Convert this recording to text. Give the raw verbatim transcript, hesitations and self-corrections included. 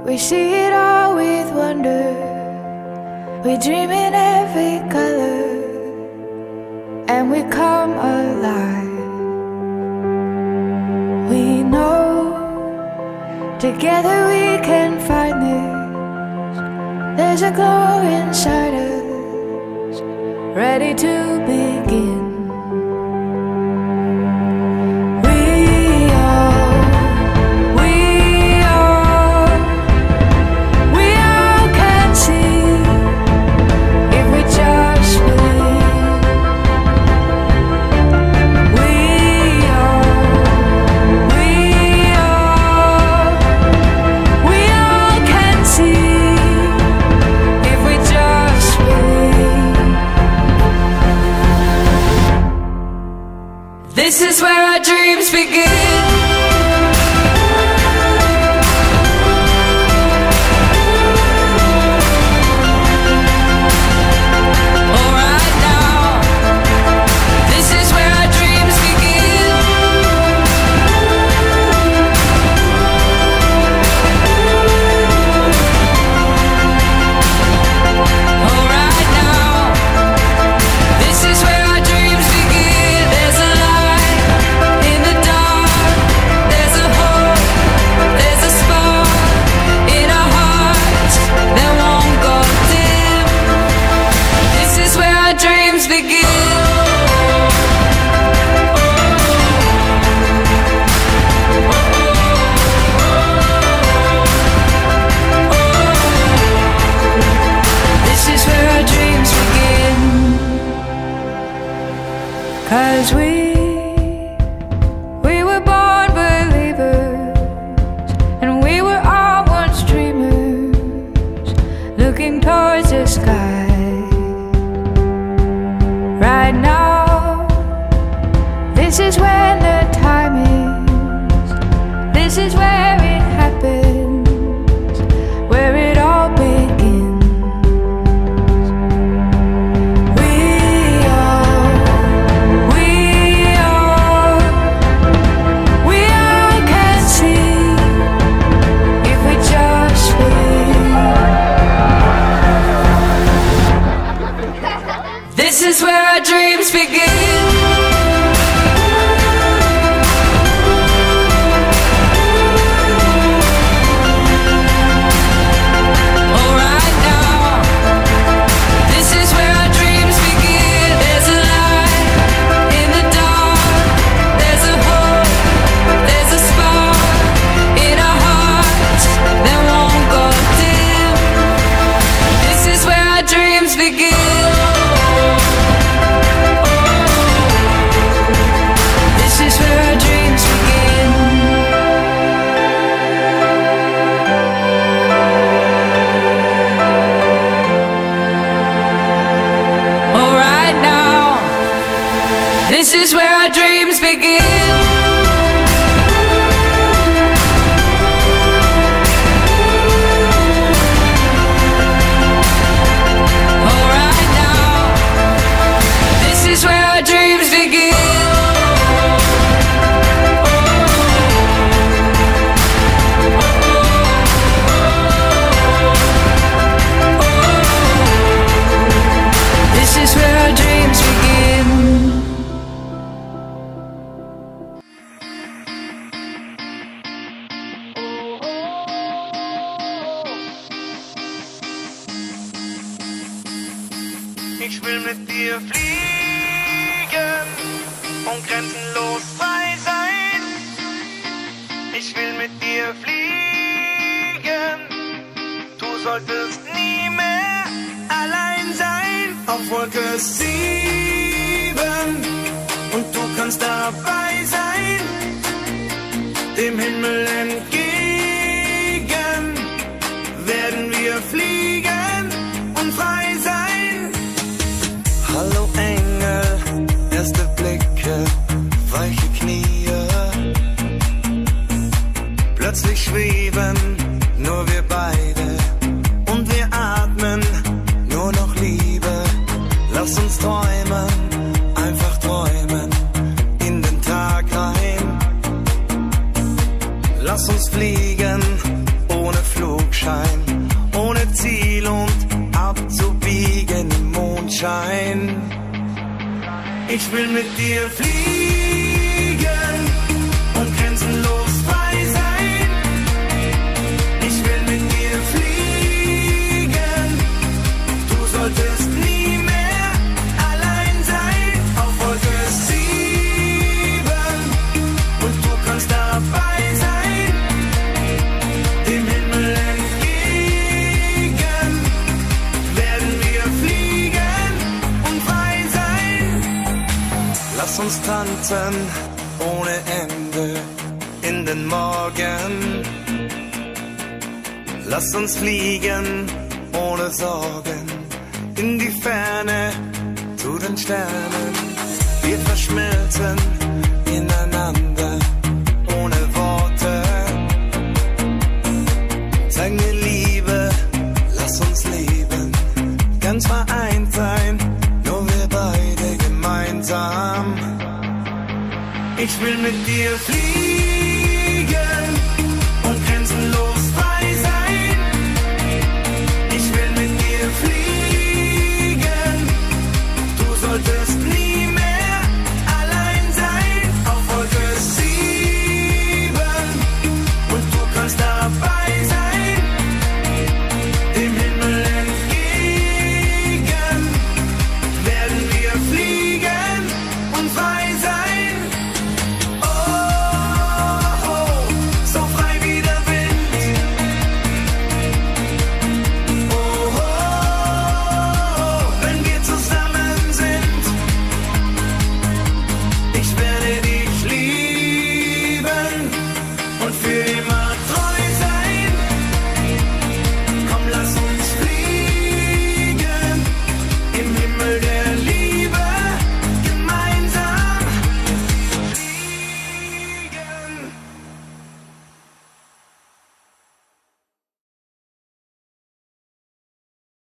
We see it all with wonder. We dream in every color, and we come alive. We know together we can find this. There's a glow inside us, ready to begin. This is where our dreams begin. Cause we, we were born believers, and we were all once dreamers, looking towards the sky. Right now, this is when the time is, this is where it happens, where it all begins. This is where our dreams begin. This is where our dreams begin. Oh, right now, this is where our dreams begin. This is where our dreams begin. Ich will mit dir fliegen und grenzenlos frei sein. Ich will mit dir fliegen. Du solltest nie mehr allein sein. Auf Wolke sieben und du kannst dabei sein. Dem Himmel entgegen werden wir fliegen und frei sein. Hallo Engel, erste Blicke, weiche Knie. Plötzlich schweben nur wir beide und wir atmen nur noch Liebe. Lass uns träumen, einfach träumen, in den Tag rein. Lass uns fliegen, ohne Flugschein. Ich will mit dir fliegen und grenzenlos frei sein. Ich will mit dir fliegen. Du solltest nie mehr allein sein. Auf Wolke sieben und du kannst dabei sein. Dem Himmel entgegen werden wir fliegen und frei sein. Lass uns tanzen ohne Ende in den Morgen. Lass uns fliegen ohne Sorgen in die Ferne zu den Sternen. Wir verschmelzen ineinander ohne Worte. Zeig mir Liebe, lass uns leben, ganz vereint sein, nur wir beide gemeinsam. Ich will mit dir fliegen